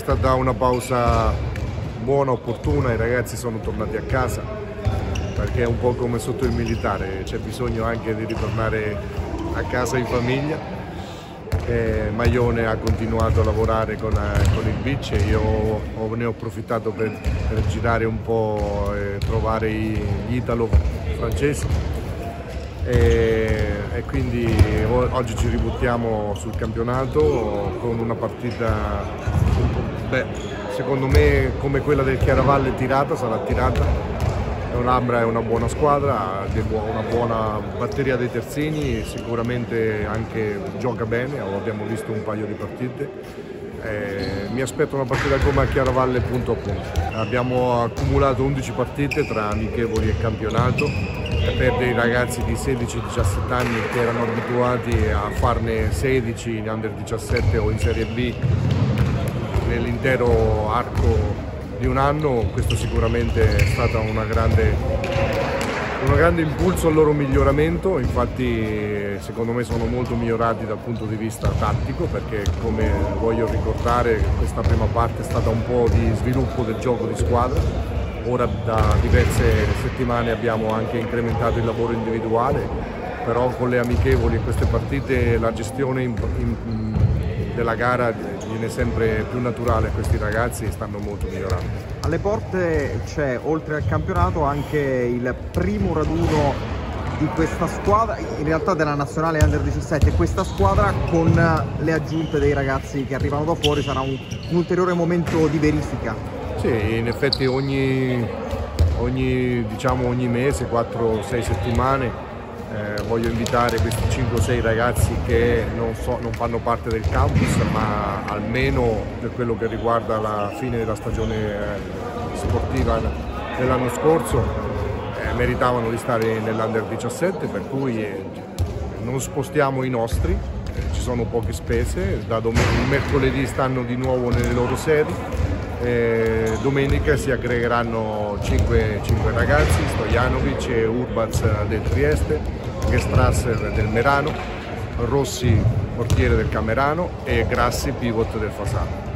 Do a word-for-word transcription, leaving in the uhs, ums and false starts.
stata una pausa buona, opportuna, i ragazzi sono tornati a casa, perché è un po' come sotto il militare, c'è bisogno anche di ritornare a casa in famiglia. Eh, Maione ha continuato a lavorare con, eh, con il beach e io ho, ne ho approfittato per, per girare un po' e provare i, gli italo-francesi e, e quindi o, oggi ci ributtiamo sul campionato con una partita un po', beh, secondo me come quella del Chiaravalle tirata, sarà tirata. L'Ambra è una buona squadra, una buona batteria dei terzini, sicuramente anche gioca bene, abbiamo visto un paio di partite. Eh, mi aspetto una partita come a Chiaravalle punto a punto. Abbiamo accumulato undici partite tra amichevoli e campionato per dei ragazzi di sedici diciassette anni che erano abituati a farne sedici in under diciassette o in Serie B nell'intero arco di un anno. Questo sicuramente è stato una grande, un grande impulso al loro miglioramento, infatti secondo me sono molto migliorati dal punto di vista tattico, perché come voglio ricordare questa prima parte è stata un po' di sviluppo del gioco di squadra. Ora da diverse settimane abbiamo anche incrementato il lavoro individuale, però con le amichevoli in queste partite la gestione in, in, della gara viene sempre più naturale a questi ragazzi e stanno molto migliorando. Alle porte c'è, oltre al campionato, anche il primo raduno di questa squadra, in realtà della nazionale under diciassette. Questa squadra con le aggiunte dei ragazzi che arrivano da fuori sarà un, un ulteriore momento di verifica. Sì, in effetti ogni, ogni, diciamo ogni mese, quattro sei settimane, Eh, voglio invitare questi cinque o sei ragazzi che non, so, non fanno parte del campus, ma almeno per quello che riguarda la fine della stagione eh, sportiva dell'anno scorso eh, meritavano di stare nell'Under diciassette, per cui eh, non spostiamo i nostri, eh, ci sono poche spese, da il mercoledì stanno di nuovo nelle loro sedi, eh, domenica si aggregheranno cinque ragazzi, Stojanovic e Urbaz del Trieste, Gestrasser del Merano, Rossi portiere del Camerano e Grassi pivot del Fasano.